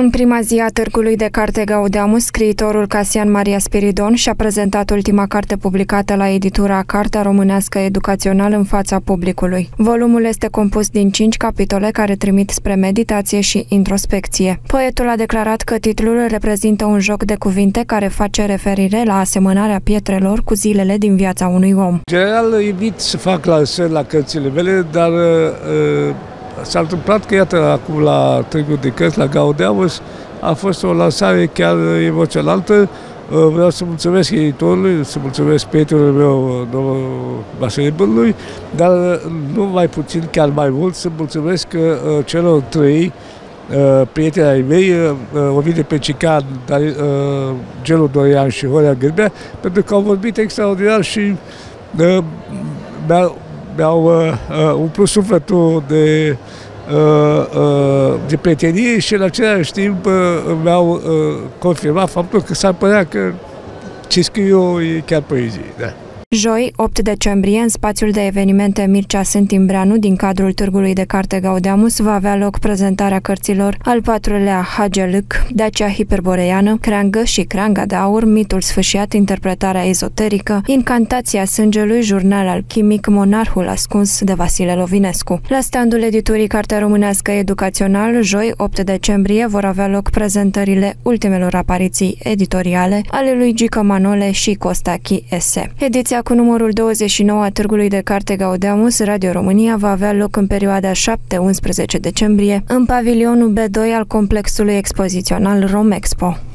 În prima zi a Târgului de Carte Gaudeamus, scriitorul Casian Maria Spiridon și-a prezentat ultima carte publicată la editura Cartea Românească Educațională în fața publicului. Volumul este compus din 5 capitole care trimit spre meditație și introspecție. Poetul a declarat că titlul reprezintă un joc de cuvinte care face referire la asemănarea pietrelor cu zilele din viața unui om. General, evit să fac lansări la cărțile mele, dar s-a întâmplat că, iată, acum la Târgul de Cărți, la Gaudeamus, a fost o lansare chiar emoționaltă. Vreau să mulțumesc editorului, să mulțumesc prietenului meu, domnul Bașerebului, dar nu mai puțin, chiar mai mult, să mulțumesc celor trei prieteni ai mei, Ovidiu Pecican, Gelu Dorian și Horia Gârbea, pentru că au vorbit extraordinar și mi-au umplut sufletul de prietenie și în același timp mi-au confirmat faptul că s-ar părea că ce scriu eu e chiar poezie. Da. Joi, 8 decembrie, în spațiul de evenimente Mircea Sântimbreanu din cadrul Târgului de Carte Gaudeamus va avea loc prezentarea cărților Al patrulea Hagelâc, Dacia hiperboreană, Creangă și Creanga de aur, Mitul sfâșiat, interpretarea ezoterică, Incantația sângelui, jurnal alchimic, Monarhul ascuns de Vasile Lovinescu. La standul editurii Cartea Românească Educațional, joi, 8 decembrie, vor avea loc prezentările ultimelor apariții editoriale ale lui Gică Manole și Costachi Ese. Ediția cu numărul 29 a Târgului de Carte Gaudeamus, Radio România, va avea loc în perioada 7-11 decembrie în pavilionul B2 al complexului expozițional Romexpo.